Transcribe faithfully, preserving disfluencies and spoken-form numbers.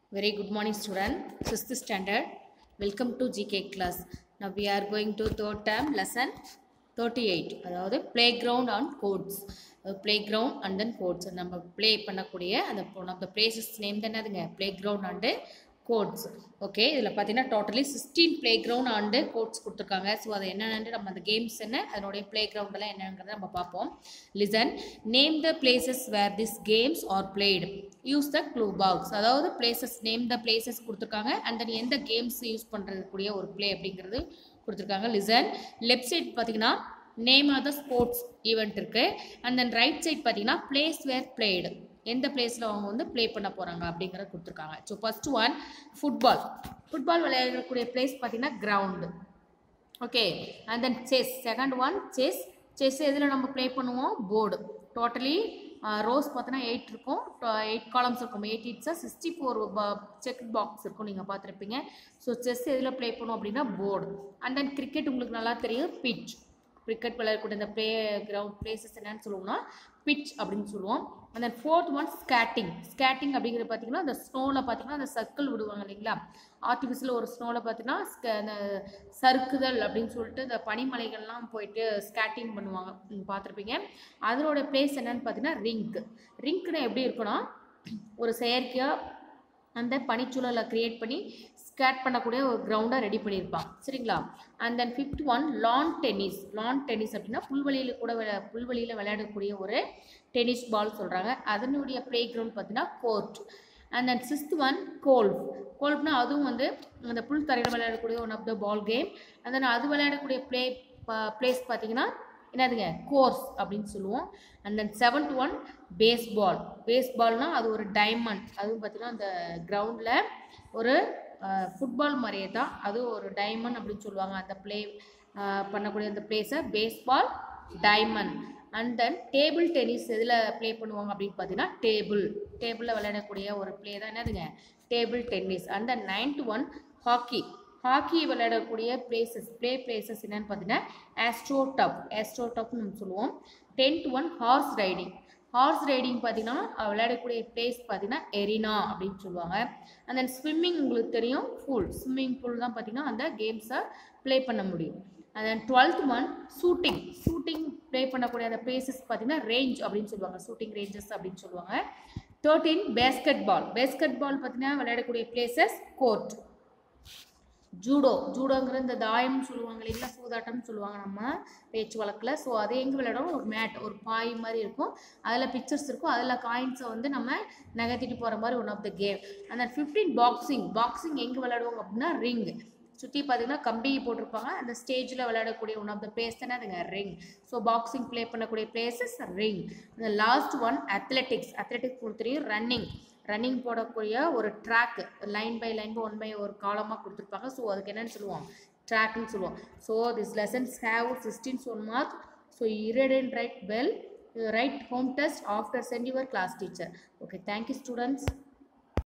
Very good morning, student. Sixth standard. Welcome to G K class. Now we are going to third term lesson thirty-eight. அதாவது playground and codes. Playground and then codes. நம்ம play பண்ணக்கூடிய அந்த one of the places name தான் என்னதுங்க playground and codes. Okay இதில் பார்த்தீங்கன்னா totally sixteen playground and codes கொடுத்துருக்காங்க. So அது என்னென்னு நம்ம அந்த கேம்ஸ் என்ன அதனுடைய பிளே கிரவுண்டெல்லாம் என்னங்கிறத நம்ம பார்ப்போம். Listen name the places where this games are played use the clue box. அதாவது பிளேசஸ் நேம் த பிளேசஸ் கொடுத்துருக்காங்க அண்ட் தென் எந்த கேம்ஸ் யூஸ் பண்ணுறதுக்கூடிய ஒரு பிளே அப்படிங்கிறது கொடுத்துருக்காங்க. லிசன் லெஃப்ட் சைட் பார்த்தீங்கன்னா name of the sports event இருக்குது அண்ட் தென் ரைட் சைட் பார்த்தீங்கன்னா பிளேஸ் வேர் பிளேடு எந்த பிளேஸில் அவங்க வந்து ப்ளே பண்ண போகிறாங்க அப்படிங்கிறத கொடுத்துருக்காங்க. So first one football football விளையாடக்கூடிய பிளேஸ் பார்த்தீங்கன்னா ground. Okay and then chess second one chess chess எதில் நம்ம ப்ளே பண்ணுவோம் போர்டு. டோட்டலி ரோஸ் பார்த்தோன்னா எயிட் இருக்கும், எயிட் காலம்ஸ் இருக்கும், எயிட் இட்ஸாக சிக்ஸ்டி ஃபோர் செக் பாக்ஸ் இருக்கும் நீங்கள் பார்த்துருப்பீங்க. ஸோ செஸ் எதில் ப்ளே பண்ணுவோம் அப்படின்னா போர்டு. அண்ட் தென் கிரிக்கெட் உங்களுக்கு நல்லா தெரியும் பிட்ச். கிரிக்கெட் விளையாடக்கூடிய இந்த ப்ளே கிரவுண்ட் பிளேசஸ் என்னன்னு சொல்லுவோம்னா பிட்ச் அப்படின்னு சொல்லுவோம். And then fourth one skating. Skating அப்படிங்கிறது பார்த்தீங்கன்னா அந்த ஸ்னோவில் பார்த்தீங்கன்னா அந்த சர்க்கிள் விடுவாங்க இல்லைங்களா, ஆர்டிஃபிஷியல் ஒரு ஸ்னோவில் பார்த்தீங்கன்னா அந்த சறுக்குதல் அப்படின்னு சொல்லிட்டு இந்த பனிமலைகள்லாம் போயிட்டு ஸ்கேட்டிங் பண்ணுவாங்க பார்த்துருப்பீங்க. அதனோட பிளேஸ் என்னன்னு பார்த்தீங்கன்னா ரிங்க். ரிங்க்னா எப்படி இருக்குன்னா ஒரு செயற்கையாக அந்த பனிச்சூழலை க்ரியேட் பண்ணி ஸ்கேட் பண்ணக்கூடிய ஒரு கிரவுண்டாக ரெடி பண்ணியிருப்பான் சரிங்களா. And then fifth one lawn tennis. Lawn tennis அப்படின்னா புல்வெளியில் கூட விளை புல்வெளியில் விளையாடக்கூடிய ஒரு டென்னிஸ் பால் சொல்கிறாங்க. அதனுடைய ப்ளே கிரவுண்ட் பார்த்தீங்கன்னா court. And then sixth one golf. கோல்ஃப்னா அதுவும் வந்து அந்த புல் தரையில் விளையாடக்கூடிய one of the ball game. And then அது விளையாடக்கூடிய ப்ளே பிளேஸ் பார்த்தீங்கன்னா என்னதுங்க கோர்ஸ் அப்படின்னு சொல்லுவோம். And then seventh one baseball. பேஸ்பால்னால் அது ஒரு டைமண்ட். அதுவும் பார்த்தீங்கன்னா அந்த கிரவுண்டில் ஒரு ஃபுட்பால் மாதிரியே தான் அது ஒரு டைமண்ட் அப்படின்னு சொல்லுவாங்க. அந்த ப்ளே பண்ணக்கூடிய அந்த பிளேஸை baseball diamond. And then table tennis எதில் ப்ளே பண்ணுவாங்க அப்படின்னு பார்த்தீங்கன்னா டேபிள் டேபிளில் விளையாடக்கூடிய ஒரு ப்ளே தான் என்னதுங்க table tennis. And then ninth one hockey. Hockey விளையாடக்கூடிய பிளேசஸ் ப்ளே பிளேசஸ் என்னென்னு பார்த்தீங்கன்னா ஆஸ்ட்ரோ டப் ஆஸ்ட்ரோ டப்னு நம்ம சொல்லுவோம். Tenth one horse riding. Horse riding பார்த்தீங்கன்னா விளையாடக்கூடிய பிளேஸ் பார்த்தீங்கன்னா எரினா அப்படின்னு சொல்லுவாங்க. அண்ட் தென் ஸ்விம்மிங் உங்களுக்கு தெரியும் பூல். ஸ்விம்மிங் பூல் தான் பார்த்தீங்கன்னா அந்த கேம்ஸை ப்ளே பண்ண முடியும். And then twelfth one shooting. Shooting play பண்ணக்கூடிய அந்த பிளேசஸ் பார்த்தீங்கன்னா ரேஞ்ச் அப்படின்னு சொல்லுவாங்க, ஷூட்டிங் ரேஞ்சஸ் அப்படின்னு சொல்லுவாங்க. Thirteen basketball. Basketball பார்த்தீங்கன்னா விளையாடக்கூடிய பிளேசஸ் கோர்ட். ஜூடோ. ஜூடோங்கிற இந்த தாயம்னு சொல்லுவாங்க இல்லைங்களா, சூதாட்டம்னு சொல்லுவாங்க நம்ம பேச்சு வழக்கில். ஸோ அதை எங்கே விளையாடும் ஒரு மேட் ஒரு பாய் மாதிரி இருக்கும், அதில் பிக்சர்ஸ் இருக்கும், அதில் காயின்ஸை வந்து நம்ம நகர்த்திட்டு போகிற மாதிரி ஒன் ஆஃப் த கேம். அந்த ஃபிஃப்டீன் பாக்ஸிங். பாக்ஸிங் எங்கே விளையாடுவாங்க அப்படின்னா ரிங். சுற்றி பார்த்தீங்கன்னா கம்பி போட்டிருப்பாங்க, அந்த ஸ்டேஜில் விளையாடக்கூடிய ஒன் ஆஃப் த பிளேஸ் தானே அதுங்க ரிங். ஸோ பாக்ஸிங் ப்ளே பண்ணக்கூடிய பிளேசஸ் ரிங். அந்த லாஸ்ட் ஒன் அத்லெட்டிக்ஸ். அத்லெட்டிக்ஸ் கொடுத்துருங்க ரன்னிங். ரன்னிங் போடக்கூடிய ஒரு track line by line by one by ஒரு காலமாக கொடுத்துருப்பாங்க. ஸோ அதுக்கு என்னென்னு சொல்லுவோம் ட்ராக்னு சொல்லுவோம். So this lessons have sixteen one mark. So you read and write well. You write home test after send your class teacher. Okay, thank you students.